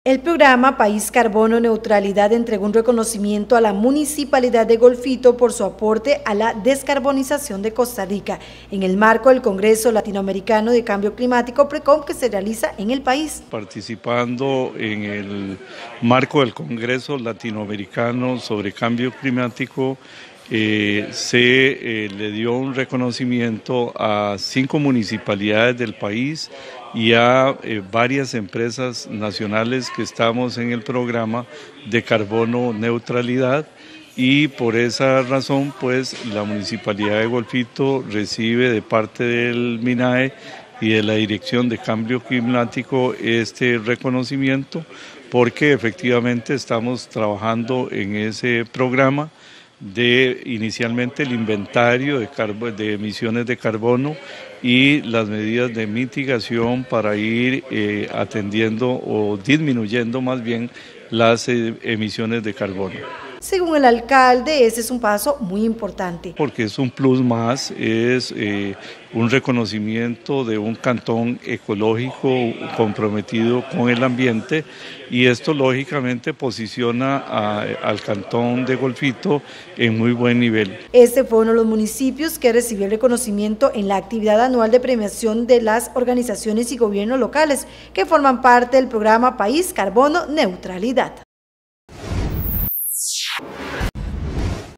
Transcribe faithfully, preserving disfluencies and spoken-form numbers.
El programa País Carbono Neutralidad entregó un reconocimiento a la Municipalidad de Golfito por su aporte a la descarbonización de Costa Rica en el marco del Congreso Latinoamericano de Cambio Climático PRECOM que se realiza en el país. Participando en el marco del Congreso Latinoamericano sobre Cambio Climático, eh, se eh, le dio un reconocimiento a cinco municipalidades del país y a eh, varias empresas nacionales que estamos en el programa de carbono neutralidad, y por esa razón pues la Municipalidad de Golfito recibe de parte del MINAE y de la Dirección de Cambio Climático este reconocimiento, porque efectivamente estamos trabajando en ese programa de inicialmente el inventario de, de emisiones de carbono y las medidas de mitigación para ir eh, atendiendo o disminuyendo más bien las eh, emisiones de carbono. Según el alcalde, ese es un paso muy importante. Porque es un plus más, es eh, un reconocimiento de un cantón ecológico comprometido con el ambiente, y esto lógicamente posiciona a, al cantón de Golfito en muy buen nivel. Este fue uno de los municipios que recibió el reconocimiento en la actividad anual de premiación de las organizaciones y gobiernos locales que forman parte del programa País Carbono Neutralidad.